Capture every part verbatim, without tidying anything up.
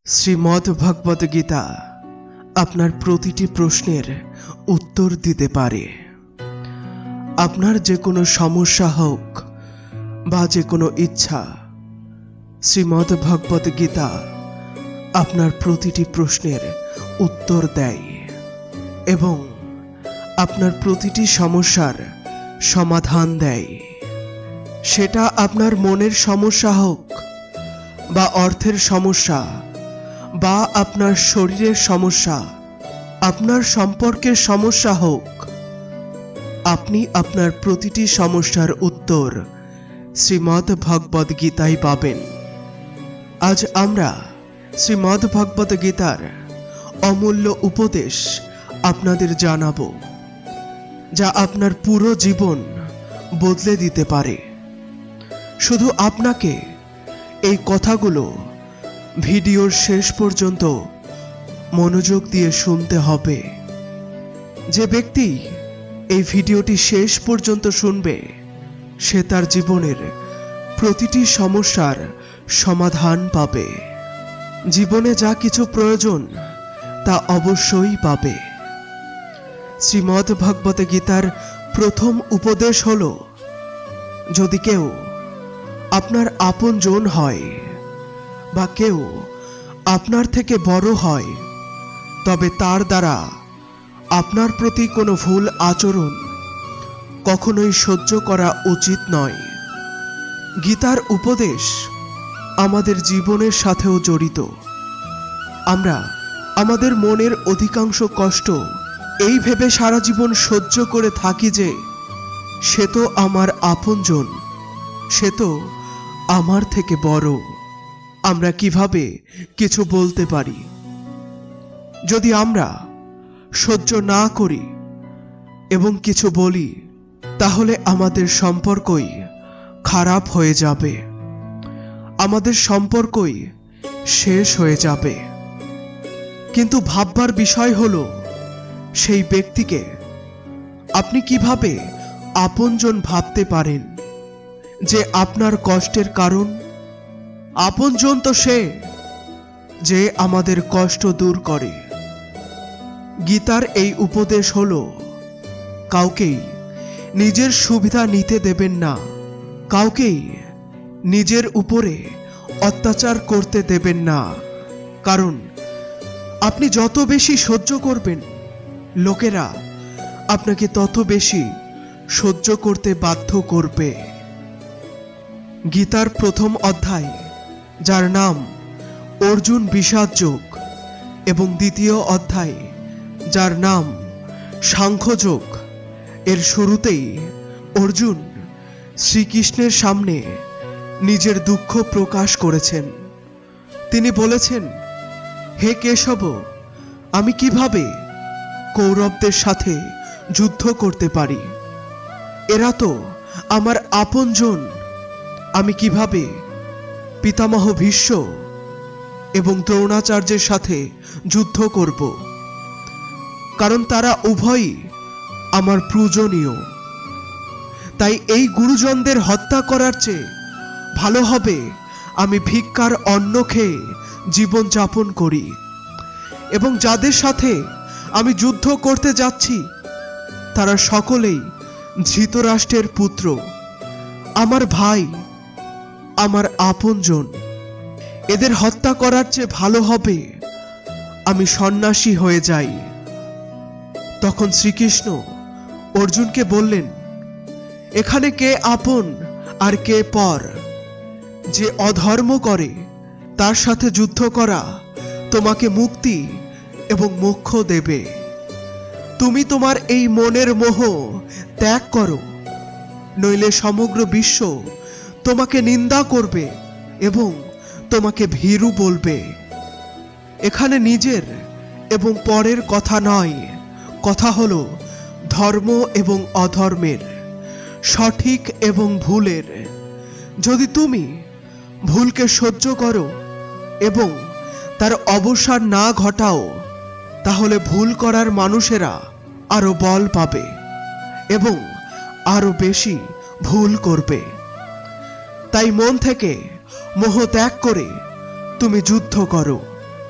শ্রীমদ্ভগবদ্ গীতা আপনার প্রতিটি প্রশ্নের উত্তর দিতে পারে। আপনার যে কোনো সমস্যা হোক বা যে কোনো ইচ্ছা, শ্রীমদ্ভগবদ্ গীতা আপনার প্রতিটি প্রশ্নের উত্তর দেয় এবং আপনার প্রতিটি সমস্যার সমাধান দেয়। সেটা আপনার মনের সমস্যা হোক বা অর্থের সমস্যা বা আপনার শরীরের সমস্যা, আপনার সম্পর্কের সমস্যা হোক, আপনি আপনার প্রতিটি সমস্যার উত্তর শ্রীমদ্ভগবদ্ গীতায় পাবেন। আজ আমরা শ্রীমদ্ভগবদ্ গীতার অমূল্য উপদেশ আপনাদের জানাবো, যা আপনার পুরো জীবন বদলে দিতে পারে। শুধু আপনাকে এই কথাগুলো ভিডিওর শেষ পর্যন্ত মনোযোগ দিয়ে শুনতে হবে। যে ব্যক্তি এই ভিডিওটি শেষ পর্যন্ত শুনবে, সে তার জীবনের প্রতিটি সমস্যার সমাধান পাবে। জীবনে যা কিছু প্রয়োজন তা অবশ্যই পাবে। শ্রীমদ্ভগবদ্ গীতার প্রথম উপদেশ হলো, যদি কেউ আপনার আপনজন হয় বা কেউ আপনার থেকে বড় হয়, তবে তার দ্বারা আপনার প্রতি কোনো ভুল আচরণ কখনোই সহ্য করা উচিত নয়। গীতার উপদেশ আমাদের জীবনের সাথেও জড়িত। আমরা আমাদের মনের অধিকাংশ কষ্ট এই ভেবে সারা জীবন সহ্য করে থাকি যে সে তো আমার আপনজন, সে তো আমার থেকে বড়। আমরা কিভাবে কিছু বলতে পারি? যদি আমরা সহ্য না করি এবং কিছু বলি, তাহলে আমাদের সম্পর্কই খারাপ হয়ে যাবে, আমাদের সম্পর্কই শেষ হয়ে যাবে। কিন্তু ভাববার বিষয় হলো, সেই ব্যক্তিকে আপনি কিভাবে আপনজন ভাবতে পারেন যে আপনার কষ্টের কারণ? আপনজন তো সে যে আমাদের কষ্ট দূর করে। গীতার এই উপদেশ হলো, কাউকেই নিজের সুবিধা নিতে দেবেন না, কাউকেই নিজের উপরে অত্যাচার করতে দেবেন না। কারণ আপনি যত বেশি সহ্য করবেন, লোকেরা আপনাকে তত বেশি সহ্য করতে বাধ্য করবে। গীতার প্রথম অধ্যায়, যার নাম অর্জুন বিষাদ যোগ, এবং দ্বিতীয় অধ্যায়, যার নাম সাংখ্যযোগ, এর শুরুতেই অর্জুন শ্রীকৃষ্ণের সামনে নিজের দুঃখ প্রকাশ করেছেন। তিনি বলেছেন, হে কেশব, আমি কিভাবে কৌরবদের সাথে যুদ্ধ করতে পারি? এরা তো আমার আপনজন। আমি কিভাবে পিতামহ ভীষ্ম এবং দ্রোণাচার্যের সাথে যুদ্ধ করব? কারণ তারা উভয়ই আমার পূজনীয়। তাই এই গুরুজনদের হত্যা করার চেয়ে ভালো হবে আমি ভিক্ষার অন্ন খেয়ে জীবন যাপন করি। এবং যাদের সাথে আমি যুদ্ধ করতে যাচ্ছি, তারা সকলেই ধৃতরাষ্ট্রের পুত্র, আমার ভাই, আমার আপনজন। এদের হত্যা করার চেয়ে ভালো হবে আমি সন্ন্যাসী হয়ে যাই। তখন শ্রীকৃষ্ণ অর্জুনকে বললেন, এখানে কে আপন আর কে পর? যে অধর্ম করে তার সাথে যুদ্ধ করা তোমাকে মুক্তি এবং মোক্ষ দেবে। তুমি তোমার এই মনের মোহ ত্যাগ করো, নইলে সমগ্র বিশ্ব তোমাকে নিন্দা করবে এবং তোমাকে ভীরু বলবে। এখানে নিজের এবং পরের কথা নয়, কথা হলো ধর্ম এবং অধর্মের, সঠিক এবং ভুলের। যদি তুমি ভুলকে সহ্য করো এবং তার অবসান না ঘটাও, তাহলে ভুল করার মানুষেরা আরো বল পাবে এবং আরো বেশি ভুল করবে। তাই মন থেকে মোহ ত্যাগ করে তুমি যুদ্ধ করো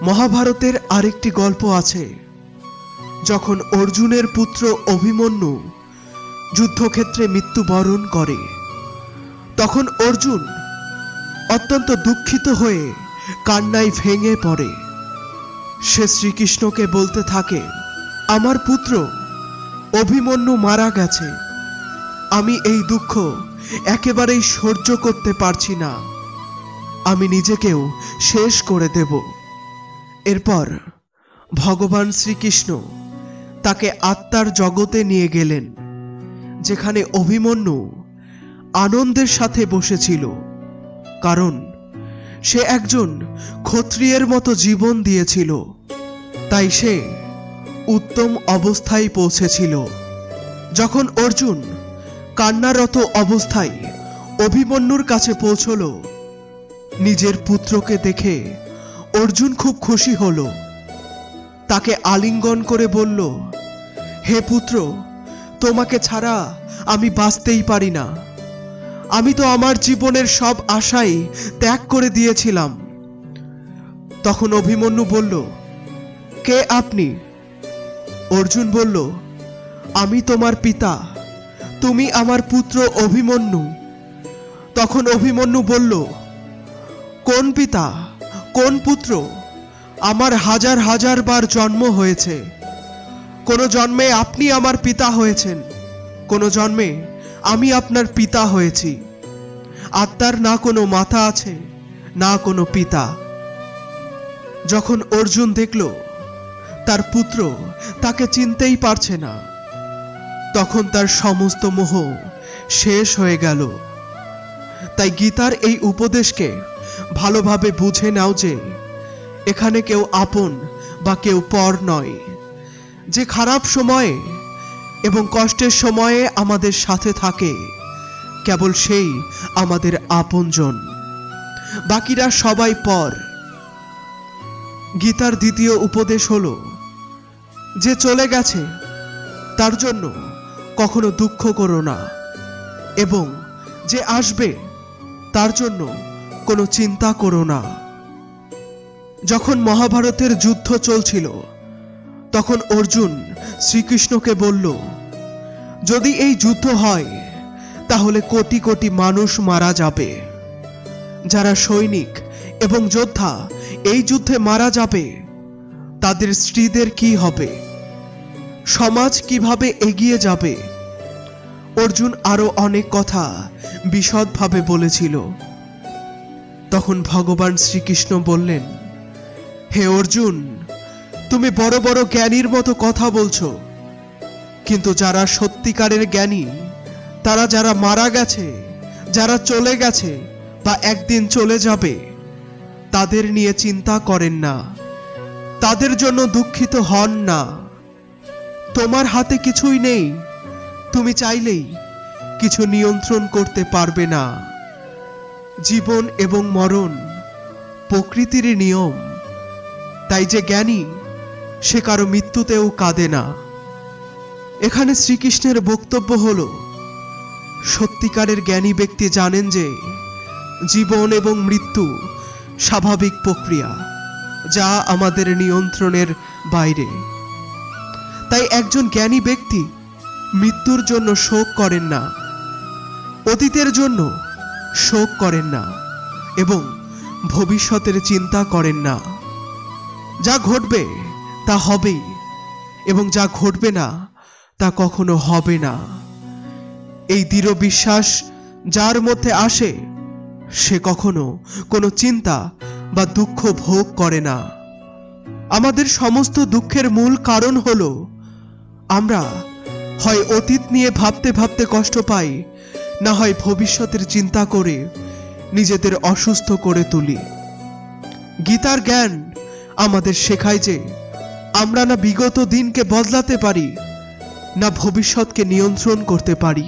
মহাভারতের আরেকটি গল্প আছে, যখন অর্জুনের পুত্র অভিমন্যু যুদ্ধক্ষেত্রে মৃত্যুবরণ করে, তখন অর্জুন অত্যন্ত দুঃখিত হয়ে কান্নায় ভেঙে পড়ে। সে শ্রীকৃষ্ণকে বলতে থাকে, আমার পুত্র অভিমন্যু মারা গেছে, আমি এই দুঃখ একেবারেই সহ্য করতে পারছি না, আমি নিজেকেও শেষ করে দেব। এরপর ভগবান শ্রীকৃষ্ণ তাকে আত্মার জগতে নিয়ে গেলেন, যেখানে অভিমন্যু আনন্দের সাথে বসেছিল, কারণ সে একজন ক্ষত্রিয়ের মতো জীবন দিয়েছিল, তাই সে উত্তম অবস্থায় পৌঁছেছিল। যখন অর্জুন কান্নারত অবস্থায় অভিমন্যুর কাছে পৌঁছল, নিজের পুত্রকে দেখে অর্জুন খুব খুশি হল। তাকে আলিঙ্গন করে বলল, হে পুত্র, তোমাকে ছাড়া আমি বাঁচতেই পারি না, আমি তো আমার জীবনের সব আশাই ত্যাগ করে দিয়েছিলাম। তখন অভিমন্যু বলল, কে আপনি? অর্জুন বলল, আমি তোমার পিতা, তুমি আমার পুত্র অভিমন্যু। তখন অভিমন্যু বলল, কোন পিতা, কোন পুত্র? আমার হাজার হাজার বার জন্ম হয়েছে, কোনো জন্মে আপনি আমার পিতা হয়েছেন, কোনো জন্মে আমি আপনার পিতা হয়েছি। আত্মার না কোনো মাতা আছে, না কোনো পিতা। যখন অর্জুন দেখল তার পুত্র তাকে চিনতেই পারছে না, তখন তার সমস্ত মোহ শেষ হয়ে গেল। তাই গীতার এই উপদেশকে ভালোভাবে বুঝে নাও যে এখানে কেউ আপন বা কেউ পর নয়। যে খারাপ সময়ে এবং কষ্টের সময়ে আমাদের সাথে থাকে, কেবল সেই আমাদের আপনজন, বাকিরা সবাই পর। গীতার দ্বিতীয় উপদেশ হলো, যে চলে গেছে তার জন্য কখনো দুঃখ করো না, এবং যে আসবে তার জন্য কোনো চিন্তা করো না। যখন মহাভারতের যুদ্ধ চলছিল, তখন অর্জুন শ্রীকৃষ্ণকে বলল, যদি এই যুদ্ধ হয় তাহলে কোটি কোটি মানুষ মারা যাবে। যারা সৈনিক এবং যোদ্ধা এই যুদ্ধে মারা যাবে, তাদের স্ত্রীদের কি হবে? সমাজ কিভাবে এগিয়ে যাবে? অর্জুন আরো অনেক কথা বিশদভাবে বলেছিল। তখন ভগবান শ্রীকৃষ্ণ বললেন, হে অর্জুন, তুমি বড় বড় জ্ঞানীর মতো কথা বলছো, কিন্তু যারা সত্যিকারের জ্ঞানী, তারা যারা মারা গেছে, যারা চলে গেছে বা একদিন চলে যাবে, তাদের নিয়ে চিন্তা করেন না, তাদের জন্য দুঃখিত হন না। তোমার হাতে কিছুই নেই, তুমি চাইলেই কিছু নিয়ন্ত্রণ করতে পারবে না। জীবন এবং মরণ প্রকৃতির নিয়ম, তাই যে জ্ঞানী সে কারো মৃত্যুতেও কাঁদে না। এখানে শ্রীকৃষ্ণের বক্তব্য হলো, সত্যিকারের জ্ঞানী ব্যক্তি জানেন যে জীবন এবং মৃত্যু স্বাভাবিক প্রক্রিয়া, যা আমাদের নিয়ন্ত্রণের বাইরে। তাই একজন জ্ঞানী ব্যক্তি মৃত্যুর জন্য শোক করেন না, অতীতের জন্য শোক করেন না, এবং ভবিষ্যতের চিন্তা করেন না। যা ঘটবে তা হবেই, এবং যা ঘটবে না তা কখনো হবে না। এই দৃঢ় বিশ্বাস যার মধ্যে আসে, সে কখনো কোনো চিন্তা বা দুঃখ ভোগ করে না। আমাদের সমস্ত দুঃখের মূল কারণ হলো, আমরা হয় অতীত নিয়ে ভাবতে ভাবতে কষ্ট পাই, না হয় ভবিষ্যতের চিন্তা করে নিজেদের অসুস্থ করে তুলি। গীতার জ্ঞান আমাদের শেখায় যে আমরা না বিগত দিনকে বদলাতে পারি, না ভবিষ্যৎকে নিয়ন্ত্রণ করতে পারি।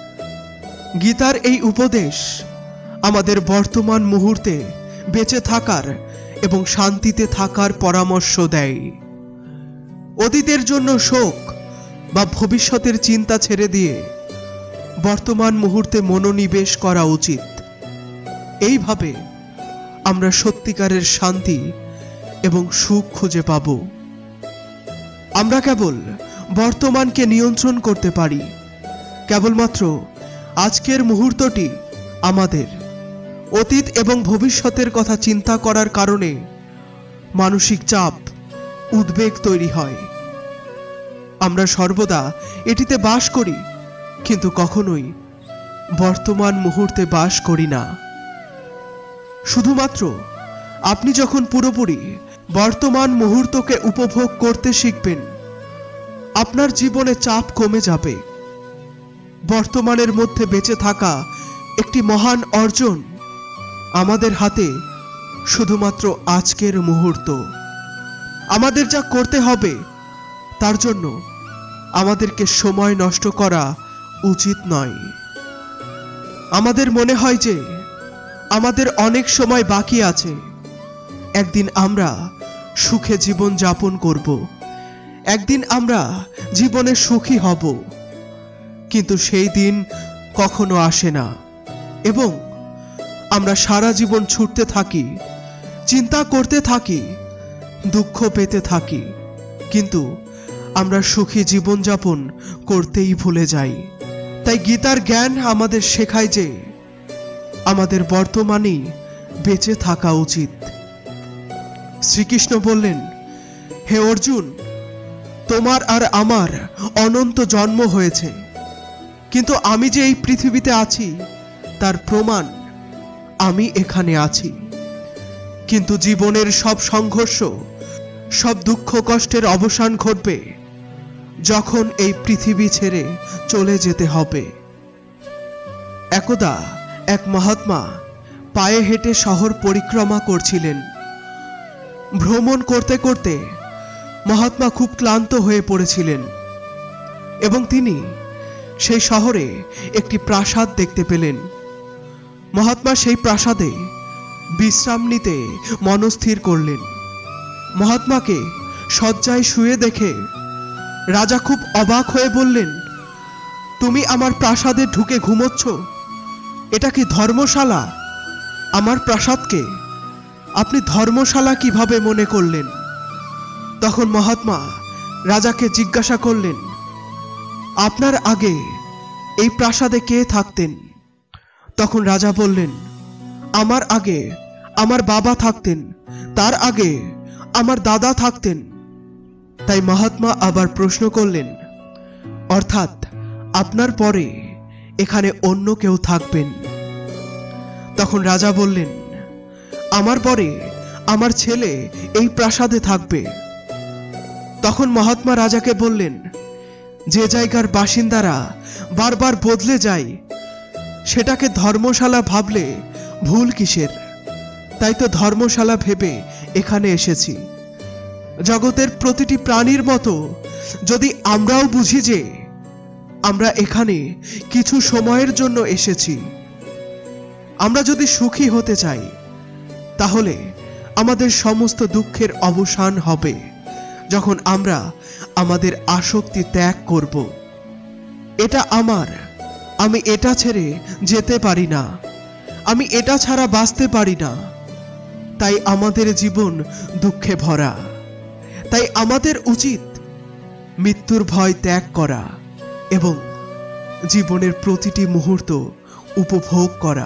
গীতার এই উপদেশ আমাদের বর্তমান মুহূর্তে বেঁচে থাকার এবং শান্তিতে থাকার পরামর্শ দেয়। অতীতের জন্য শোক বা ভবিষ্যতের চিন্তা ছেড়ে দিয়ে বর্তমান মুহূর্তে মনোনিবেশ করা উচিত। এইভাবে আমরা সত্যিকারের শান্তি এবং সুখ খুঁজে পাব। আমরা কেবল বর্তমানকে নিয়ন্ত্রণ করতে পারি। কেবলমাত্র আজকের মুহূর্তটি আমাদের। অতীত এবং ভবিষ্যতের কথা চিন্তা করার কারণে মানসিক চাপ, উদ্বেগ তৈরি হয়। আমরা সর্বদা এটিতে বাস করি, কিন্তু কখনোই বর্তমান মুহূর্তে বাস করি না। শুধুমাত্র আপনি যখন পুরোপুরি বর্তমান মুহূর্তকে উপভোগ করতে শিখবেন, আপনার জীবনে চাপ কমে যাবে। বর্তমানের মধ্যে বেঁচে থাকা একটি মহান অর্জন। আমাদের হাতে শুধুমাত্র আজকের মুহূর্ত। আমাদের যা করতে হবে তার জন্য আমাদেরকে সময় নষ্ট করা উচিত নয়। আমাদের মনে হয় যে আমাদের অনেক সময় বাকি আছে, একদিন আমরা সুখে জীবন যাপন করব, একদিন আমরা জীবনে সুখী হব। কিন্তু সেই দিন কখনো আসে না এবং আমরা সারা জীবন ছুটতে থাকি, চিন্তা করতে থাকি, দুঃখ পেতে থাকি, কিন্তু আমরা সুখী জীবনযাপন করতেই ভুলে যাই। তাই গীতার জ্ঞান আমাদের শেখায় যে আমাদের বর্তমানেই বেঁচে থাকা উচিত। শ্রীকৃষ্ণ বললেন, হে অর্জুন, তোমার আর আমার অনন্ত জন্ম হয়েছে, কিন্তু আমি যে এই পৃথিবীতে আছি তার প্রমাণ আমি এখানে আছি। কিন্তু জীবনের সব সংঘর্ষ, সব দুঃখ কষ্টের অবসান ঘটবে যখন এই পৃথিবী ছেড়ে চলে যেতে হবে। একদা এক মহাত্মা পায়ে হেঁটে শহর পরিক্রমা করছিলেন। ভ্রমণ করতে করতে মহাত্মা খুব ক্লান্ত হয়ে পড়েছিলেন এবং তিনি সেই শহরে একটি প্রাসাদ দেখতে পেলেন। মহাত্মা সেই প্রাসাদে বিশ্রাম নিতে মনস্থির করলেন। মহাত্মাকে শয্যায় শুয়ে দেখে রাজা খুব অবাক হয়ে বললেন, তুমি আমার প্রাসাদে ঢুকে ঘুমোচ্ছ? এটা কি ধর্মশালা? আমার প্রাসাদকে আপনি ধর্মশালা কিভাবে মনে করলেন? তখন মহাত্মা রাজাকে জিজ্ঞাসা করলেন, আপনার আগে এই প্রাসাদে কে থাকতেন? তখন রাজা বললেন, আমার আগে আমার বাবা থাকতেন, তার আগে আমার দাদা থাকতেন। তাই মহাত্মা আবার প্রশ্ন করলেন, অর্থাৎ আপনার পরে এখানে অন্য কেউ থাকবেন? তখন রাজা বললেন, আমার পরে আমার ছেলে এই প্রাসাদে থাকবে। তখন মহাত্মা রাজাকে বললেন, যে জায়গার বাসিন্দারা বারবার বদলে যায় সেটাকে ধর্মশালা ভাবলে ভুল কিসের? তাই তো ধর্মশালা ভেবে এখানে এসেছি। জগতের প্রতিটি প্রাণীর মতো যদি আমরাও বুঝি যে আমরা এখানে কিছু সময়ের জন্য এসেছি, আমরা যদি সুখী হতে চাই, তাহলে আমাদের সমস্ত দুঃখের অবসান হবে যখন আমরা আমাদের আসক্তি ত্যাগ করব। এটা আমার, আমি এটা ছেড়ে যেতে পারি না, আমি এটা ছাড়া বাঁচতে পারি না। তাই আমাদের জীবন দুঃখে ভরা। তাই আমাদের উচিত মৃত্যুর ভয় ত্যাগ করা এবং জীবনের প্রতিটি মুহূর্ত উপভোগ করা।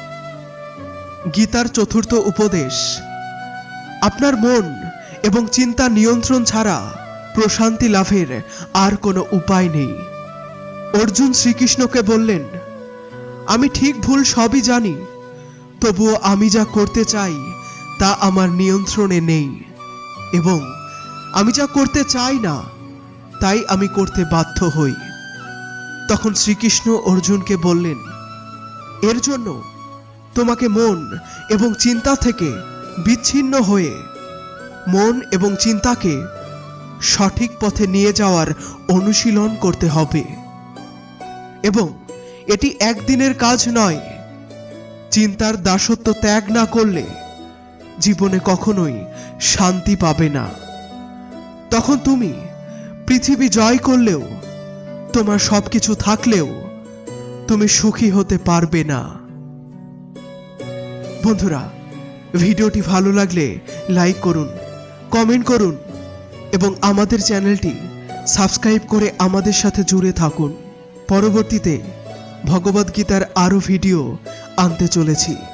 গীতার চতুর্থ উপদেশ, আপনার মন এবং চিন্তা নিয়ন্ত্রণ ছাড়া প্রশান্তি লাভের আর কোনো উপায় নেই। অর্জুন শ্রীকৃষ্ণকে বললেন, আমি ঠিক ভুল সবই জানি, তবুও আমি যা করতে চাই তা আমার নিয়ন্ত্রণে নেই, এবং আমি যা করতে চাই না তাই আমি করতে বাধ্য হই। তখন শ্রীকৃষ্ণ অর্জুনকে বললেন, এর জন্য তোমাকে মন এবং চিন্তা থেকে বিচ্ছিন্ন হয়ে মন এবং চিন্তাকে সঠিক পথে নিয়ে যাওয়ার অনুশীলন করতে হবে, এবং এটি একদিনের কাজ নয়। চিন্তার দাসত্ব ত্যাগ না করলে জীবনে কখনোই শান্তি পাবে না। তখন তুমি পৃথিবী জয় করলেও, তোমার সবকিছু থাকলেও তুমি সুখী হতে পারবে না। বন্ধুরা, ভিডিওটি ভালো লাগলে লাইক করুন, কমেন্ট করুন এবং আমাদের চ্যানেলটি সাবস্ক্রাইব করে আমাদের সাথে জুড়ে থাকুন। পরবর্তীতে ভগবদ্গীতার আরও ভিডিও আনতে চলেছি।